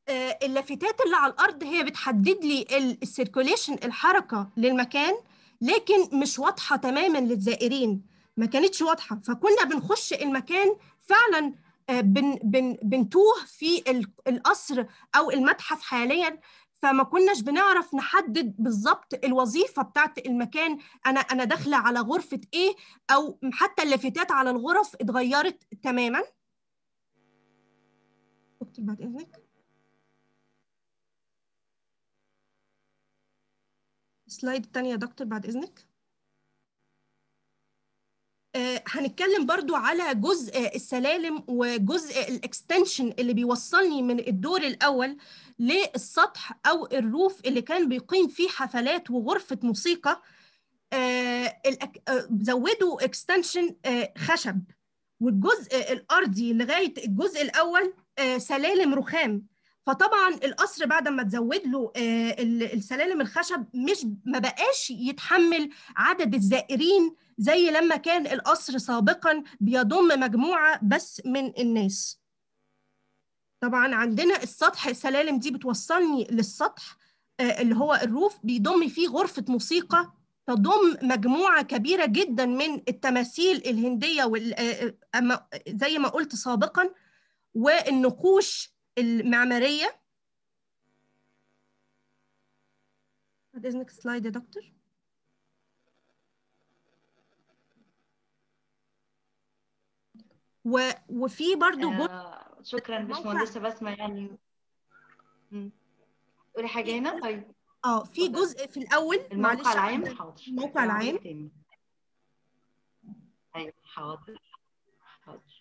اللافتات اللي على الارض هي بتحدد لي السيركوليشن، الحركه للمكان، لكن مش واضحه تماما للزائرين، ما كانتش واضحه، فكنا بنخش المكان فعلا بنتوه في القصر او المتحف حاليا، فما كناش بنعرف نحدد بالظبط الوظيفه بتاعت المكان، انا داخله على غرفه ايه، او حتى اللافتات على الغرف اتغيرت تماما. دكتور بعد اذنك، السلايد الثانيه يا دكتور بعد اذنك. هنتكلم برضو على جزء السلالم وجزء الاكستنشن اللي بيوصلني من الدور الأول للسطح أو الروف اللي كان بيقيم فيه حفلات وغرفة موسيقى. زودوا اكستنشن خشب، والجزء الأرضي لغاية الجزء الأول سلالم رخام. فطبعا القصر بعد ما تزود له السلالم الخشب ما بقاش يتحمل عدد الزائرين زي لما كان القصر سابقا بيضم مجموعة بس من الناس. طبعا عندنا السطح، السلالم دي بتوصلني للسطح اللي هو الروف، بيضم فيه غرفة موسيقى تضم مجموعة كبيرة جدا من التماثيل الهندية زي ما قلت سابقا، والنقوش المعمارية. بعد إذنك سلايد يا دكتور. وفي برضو شكرا باشمهندسة بسمة. يعني قولي حاجة هنا. طيب في جزء في الأول، الموقع العام. حاضر. الموقع العام. أيوة حاضر حاضر.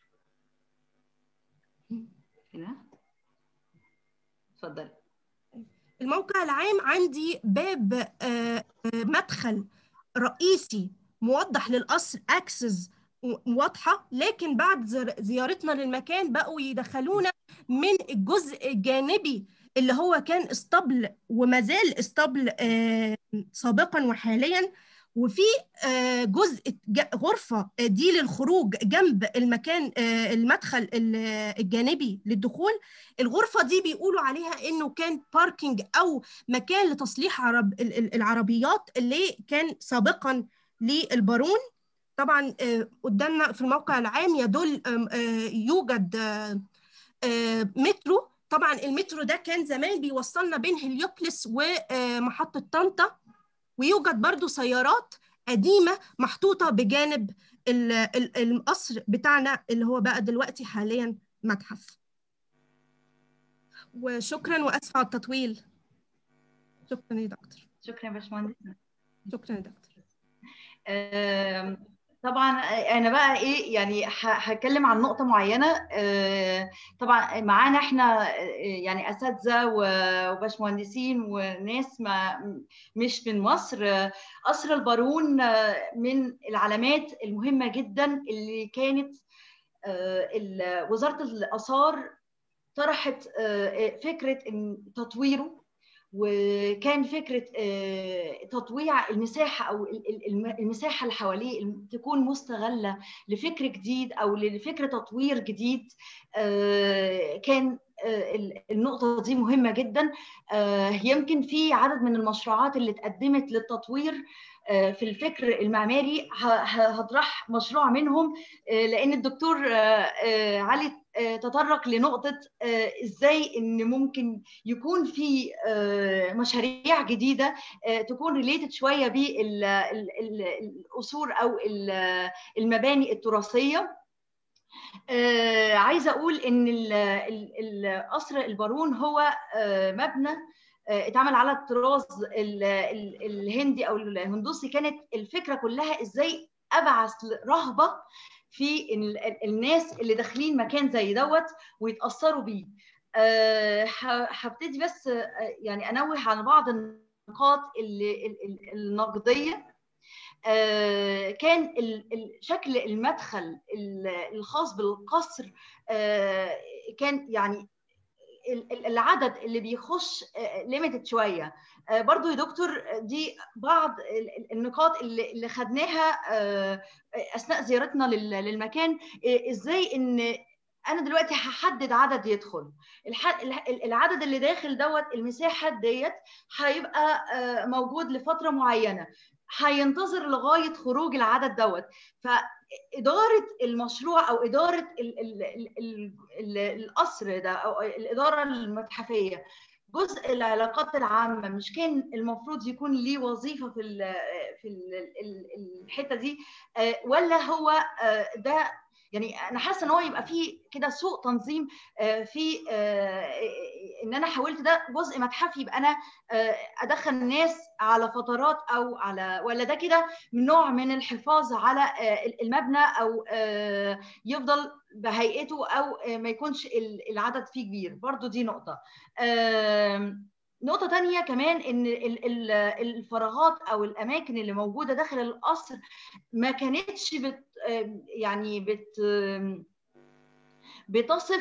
هنا اتفضلي. الموقع العام عندي باب مدخل رئيسي موضح للقصر، اكسس واضحه، لكن بعد زيارتنا للمكان بقوا يدخلونا من الجزء الجانبي اللي هو كان اسطبل وما زال اسطبل سابقا وحاليا، وفي جزء غرفة دي للخروج جنب المكان المدخل الجانبي للدخول. الغرفة دي بيقولوا عليها إنه كان باركينج أو مكان لتصليح العربيات اللي كان سابقا للبارون. طبعا قدامنا في الموقع العام يدل يوجد مترو. طبعا المترو ده كان زمان بيوصلنا بين هليوبلس ومحطة طنطا، ويوجد برضو سيارات قديمة محطوطة بجانب القصر بتاعنا اللي هو بقى دلوقتي حاليا متحف. وشكرا وأسفة على التطويل. شكرا يا دكتور. شكرا يا باشمهندس. شكرا يا دكتور. طبعا انا بقى ايه يعني هتكلم عن نقطه معينه. طبعا معانا احنا يعني اساتذه وباشمهندسين وناس مش من مصر. قصر البارون من العلامات المهمه جدا اللي كانت وزاره الاثار طرحت فكره ان تطويره، وكان فكرة تطويع المساحة أو المساحة اللي حواليه تكون مستغلة لفكر جديد أو لفكر تطوير جديد. كان النقطة دي مهمة جدا. يمكن في عدد من المشروعات اللي اتقدمت للتطوير في الفكر المعماري، هطرح مشروع منهم لأن الدكتور علي تطرق لنقطة إزاي إن ممكن يكون في مشاريع جديدة تكون ريليتد شوية بالأصول أو المباني التراثية. عايزة أقول إن قصر البارون هو مبنى اتعمل على الطراز الهندي أو الهندوسي. كانت الفكرة كلها إزاي أبعث رهبة في الناس اللي داخلين مكان زي دوت ويتأثروا بيه. هبتدي بس يعني أنوه على بعض النقاط النقدية. كان شكل المدخل الخاص بالقصر كان يعني العدد اللي بيخش ليميتد شويه. برضو يا دكتور دي بعض النقاط اللي خدناها اثناء زيارتنا للمكان، ازاي ان انا دلوقتي هحدد عدد يدخل، العدد اللي داخل دوت المساحه ديت هيبقى موجود لفتره معينه، هينتظر لغايه خروج العدد دوت. فاداره المشروع او اداره القصر ده او الاداره المتحفيه، جزء العلاقات العامه مش كان المفروض يكون ليه وظيفه في الحته دي؟ ولا هو ده يعني انا حاسه ان هو يبقى فيه كده سوء تنظيم في ان انا حاولت ده جزء متحفي يبقى انا ادخل الناس على فترات او على، ولا ده كده من نوع من الحفاظ على المبنى او يفضل بهيئته او ما يكونش العدد فيه كبير؟ برضو دي نقطه. نقطة تانية كمان إن الفراغات أو الأماكن اللي موجودة داخل القصر ما كانتش بتصف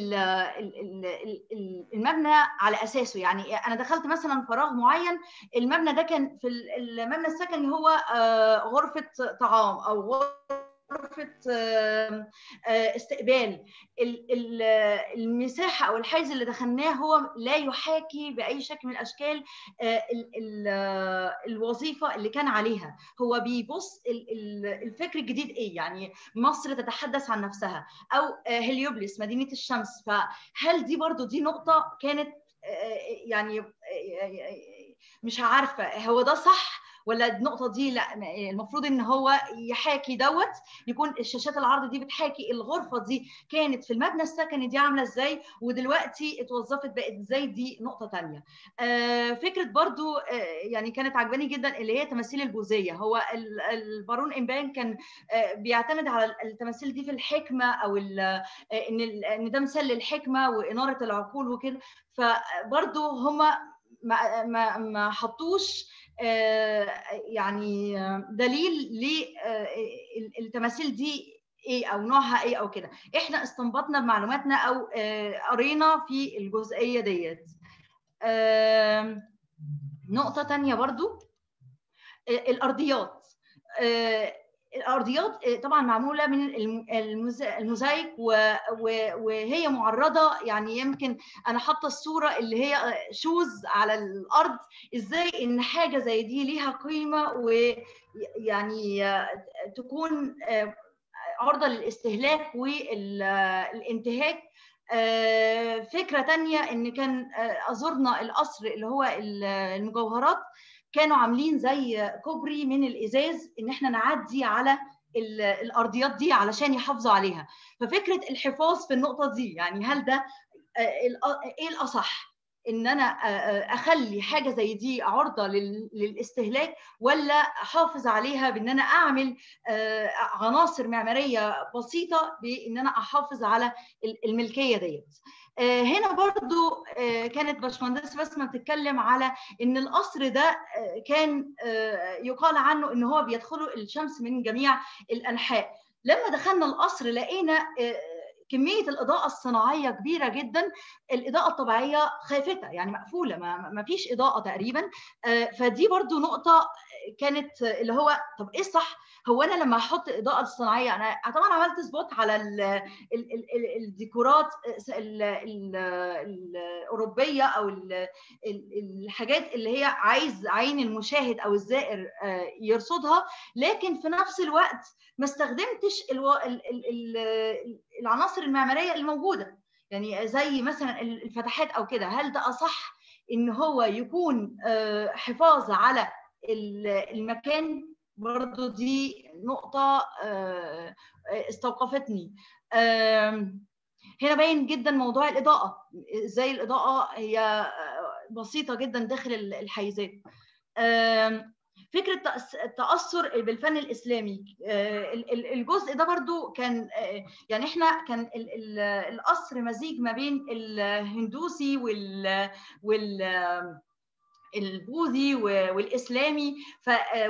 المبنى على أساسه. يعني أنا دخلت مثلا فراغ معين، المبنى ده كان في المبنى السكني هو غرفة طعام أو غرفة استقبال، المساحة أو الحيز اللي دخلناه هو لا يحاكي بأي شكل من الأشكال الوظيفة اللي كان عليها. هو بيبص الفكر الجديد إيه، يعني مصر تتحدث عن نفسها أو هليوبلس مدينة الشمس. فهل دي برضو دي نقطة كانت يعني مش عارفة هو ده صح ولا النقطة دي لا، المفروض ان هو يحاكي دوت، يكون الشاشات العرض دي بتحاكي الغرفة دي كانت في المبنى السكني دي عاملة ازاي ودلوقتي اتوظفت بقت ازاي. دي نقطة تانية. فكرة برضو يعني كانت عجباني جدا اللي هي تماثيل البوذية. هو البارون إمبان كان بيعتمد على التماثيل دي في الحكمة او ان ده مثال للحكمة وإنارة العقول وكده. فبرضو هما ما حطوش يعني دليل للتماثيل دي ايه او نوعها ايه او كده. احنا استنبطنا بمعلوماتنا او قرينا في الجزئيه ديت. نقطه تانية برضو الارضيات. الارضيات طبعا معموله من الموزايك وهي معرضه، يعني يمكن انا حاطه الصوره اللي هي شوز على الارض، ازاي ان حاجه زي دي ليها قيمه ويعني تكون عرضه للاستهلاك والانتهاك. فكره تانية ان كان ازورنا القصر اللي هو المجوهرات، كانوا عاملين زي كوبري من الازاز ان احنا نعدي على الارضيات دي علشان يحافظوا عليها. ففكره الحفاظ في النقطه دي، يعني هل ده ايه الاصح، ان انا اخلي حاجه زي دي عرضه للاستهلاك ولا احافظ عليها بان انا اعمل عناصر معماريه بسيطه بان انا احافظ على الملكيه ديت؟ هنا برضو كانت باشمهندس بسمة بتتكلم على ان القصر ده كان يقال عنه ان هو بيدخله الشمس من جميع الانحاء. لما دخلنا القصر لقينا كميه الاضاءه الصناعيه كبيره جدا، الاضاءه الطبيعيه خافته يعني مقفوله، ما فيش اضاءه تقريبا. فدي برضو نقطه كانت اللي هو طب ايه الصح؟ هو انا لما احط اضاءه صناعيه، انا طبعا عملت سبوت على الديكورات الاوروبيه او الحاجات اللي هي عايز عين المشاهد او الزائر يرصدها، لكن في نفس الوقت ما استخدمتش العناصر المعماريه الموجوده، يعني زي مثلا الفتحات او كده. هل ده اصح ان هو يكون حفاظ على المكان؟ برضو دي نقطه استوقفتني. هنا باين جدا موضوع الاضاءه، ازاي الاضاءه هي بسيطه جدا داخل الحيزات. فكره التاثر بالفن الاسلامي، الجزء ده برضو كان يعني احنا كان القصر مزيج ما بين الهندوسي البوذي والاسلامي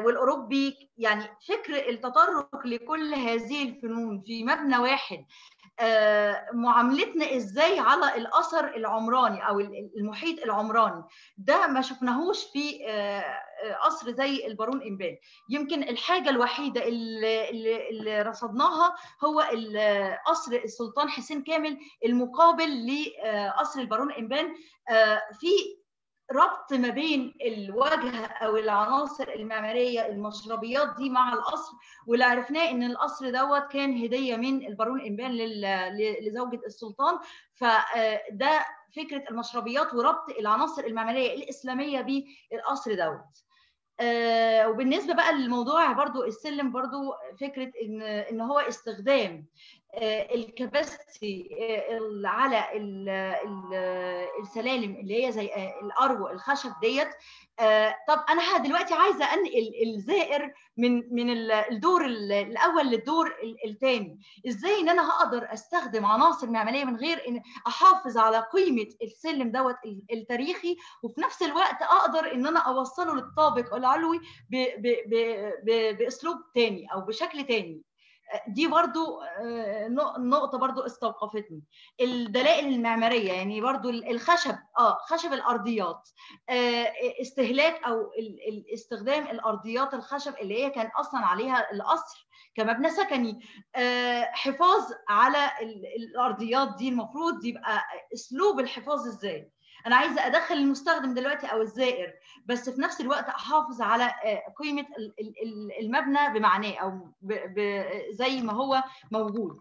والاوروبي. يعني فكر التطرق لكل هذه الفنون في مبنى واحد معاملتنا ازاي على الاثر العمراني او المحيط العمراني، ده ما شفناهوش في قصر زي البارون إنبال. يمكن الحاجه الوحيده اللي رصدناها هو قصر السلطان حسين كامل المقابل لقصر البارون إنبال، في ربط ما بين الواجهه او العناصر المعماريه المشربيات دي مع القصر، واللي عرفناه ان القصر دوت كان هديه من البارون إنبال لزوجة السلطان. فده فكره المشربيات وربط العناصر المعماريه الاسلاميه بالقصر دوت. وبالنسبه بقى للموضوع برضو السلم، برضو فكره ان هو استخدام الكباستي على السلالم اللي هي زي الارو الخشب ديت. طب انا دلوقتي عايزه انقل الزائر من الدور الاول للدور الثاني، ازاي ان انا هقدر استخدم عناصر معماريه من غير ان احافظ على قيمه السلم دوت التاريخي، وفي نفس الوقت اقدر ان انا اوصله للطابق العلوي باسلوب ثاني او بشكل ثاني. دي برضو نقطة برضو استوقفتني. الدلائل المعمارية، يعني برضو الخشب، خشب الأرضيات، استهلاك أو استخدام الأرضيات الخشب اللي هي كان أصلا عليها القصر كمبنى سكني، حفاظ على الأرضيات دي المفروض يبقى أسلوب الحفاظ إزاي. أنا عايزة أدخل المستخدم دلوقتي أو الزائر، بس في نفس الوقت أحافظ على قيمة المبنى بمعناه أو زي ما هو موجود.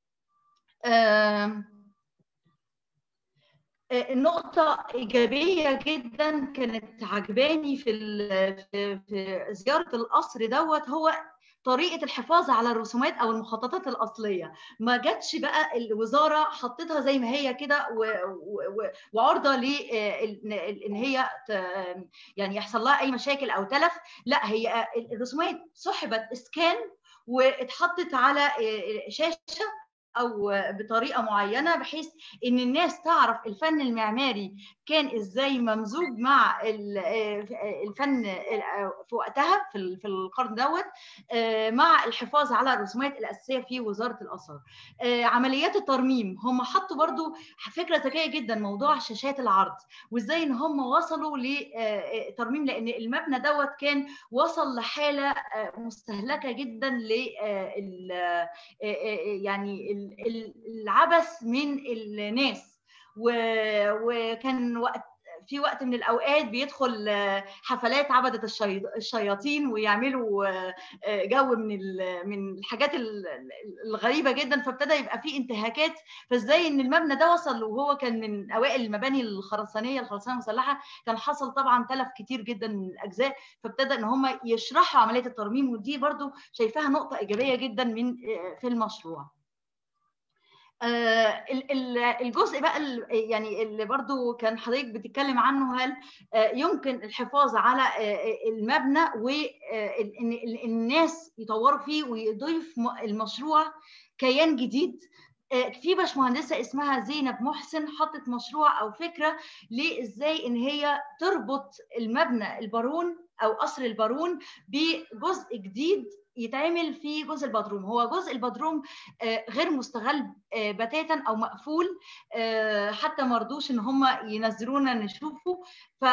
النقطة إيجابية جدا كانت عجباني في زيارة القصر دوت هو طريقة الحفاظ على الرسومات أو المخططات الأصلية. ما جاتش بقى الوزارة حطتها زي ما هي كده وعرضة لإن هي يعني يحصل لها أي مشاكل أو تلف. لا، هي الرسومات سحبت إسكان واتحطت على شاشة او بطريقه معينه بحيث ان الناس تعرف الفن المعماري كان ازاي ممزوج مع الفن في وقتها في القرن دوت، مع الحفاظ على الرسومات الاساسيه في وزاره الاثار. عمليات الترميم هم حطوا برضو فكره ذكيه جدا، موضوع شاشات العرض وازاي ان هم وصلوا لترميم، لان المبنى دوت كان وصل لحاله مستهلكه جدا يعني العبث من الناس. وكان في وقت من الاوقات بيدخل حفلات عبدة الشياطين ويعملوا جو من الحاجات الغريبه جدا، فابتدى يبقى في انتهاكات. فازاي ان المبنى ده وصل وهو كان من اوائل المباني الخرسانيه المسلحه، كان حصل طبعا تلف كتير جدا من الاجزاء، فابتدى ان هم يشرحوا عمليه الترميم، ودي برضو شايفاها نقطه ايجابيه جدا في المشروع. الجزء بقى يعني اللي برضو كان حضرتك بتتكلم عنه، هل يمكن الحفاظ على المبنى وان الناس يطوروا فيه ويضيف المشروع كيان جديد؟ في باشمهندسه اسمها زينب محسن حطت مشروع او فكره لازاي ان هي تربط المبنى البارون او قصر البارون بجزء جديد يتعمل في جزء البدروم. هو جزء البدروم غير مستغل بتاتا او مقفول، حتى ما رضوش ان هم ينزلونا نشوفه.